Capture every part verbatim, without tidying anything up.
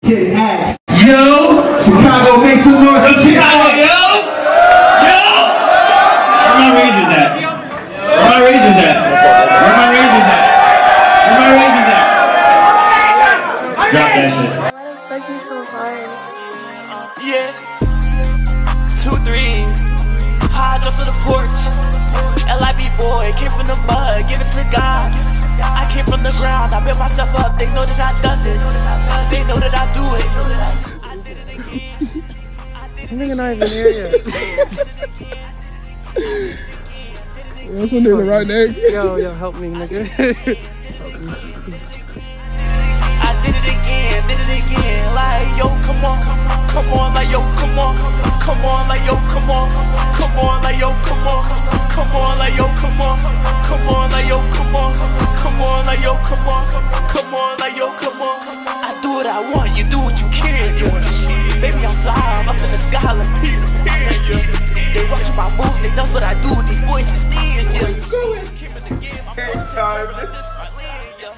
Kid X. Yo! Chicago, make some noise for Chicago, yo! Yo! Where my Rangers at? Where my Rangers at? Where my Rangers at? Where my Rangers at? Drop that shit. Why the fuck you so hard? Yeah. Two, three. High up to the porch. L I B boy, came from the mud, give it to God. I came from the ground, I built myself up. They know that I does it. They know that I do it. I did it again. I think I'm not even here yet. That's one nigga right there. Yo, yo, help me, nigga. I did it again, did it again. Like, yo, come on, come on, like, yo, come on, come on, like, yo, come on, come on, like, yo, come on, come on, like, yo, come on, come on, like, yo, come on, come on, like, yo, come on, come on, like, yo, come on. I do what I want, you do what you can, yeah. Baby, I'm fly, I'm up in the sky like Peter Pan, yeah. They watch my moves, they know what I do, these boys is thieves, yeah. Keep in the game, I'm this my land, yeah.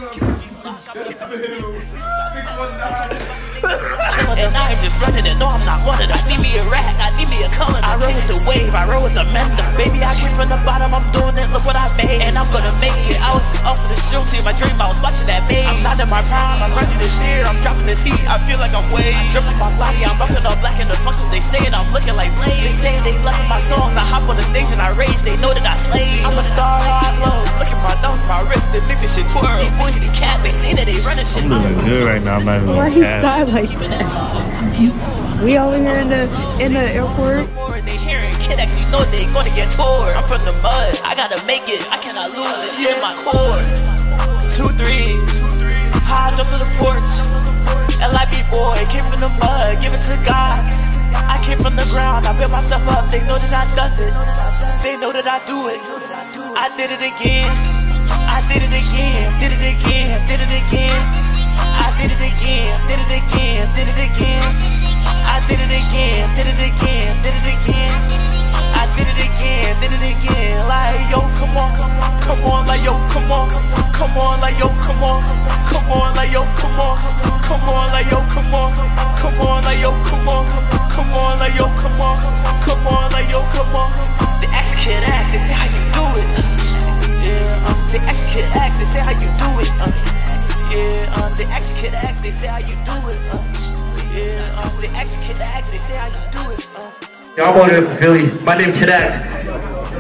And I am just running it, no I'm not one of them. I need me a rack, I need me a color. I rode with the wave, I rode with the mender. Baby I came from the bottom, I'm doing it, look what I made. And I'm gonna make it, I was just off of the show team. My dream, I was watching that maze. I'm not in my prime, I'm running this here, I'm dropping this heat. I feel like I'm way dripping my body, I'm bucking all black in the function. They saying I'm looking like Blaze. They say they loving my songs, I hop on the stage and I rage. They know that I slay. I'm a star, I glow. Look at my thumbs, my wrist, they make this shit twirl. These boys be cat, they say that they running shit. I'm looking good right now, man. Why he style like that? We over here in the in the airport. They hearing Kid X, you know they gonna get tore. I'm from the mud, I gotta make it. I cannot lose this shit in my core. Two, three, high up to the porch. L I B boy, came from the mud, give it to God. I came from the ground, I built myself up. They know that I does it. They know that I do it. I did it again. I did it again. Did it again. Did it again. I did it again. Did it again. Did it again. I did it again. Did it again. Did it again. I did it again. Did it again. Like yo, come on, come on, like yo, come on, come on, like yo, come on, come on, like yo, come on, come on, like yo, come on, come on, like yo, come on, come on, like yo, come on, come on, like yo, come on. The X Kid X, they say how you do it. Yeah, um, the X Kid X, they say how you do it. Uh, yeah, um, the X Kid X, they say how you do it. Uh, yeah, um, the X Kid X, they say how you do it. Uh. Yo, I'm out here from Philly. My name's Kid X.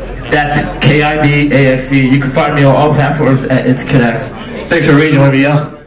That's K I D A X E. You can find me on all platforms at It's Kid X. Thanks for reading with me, yo.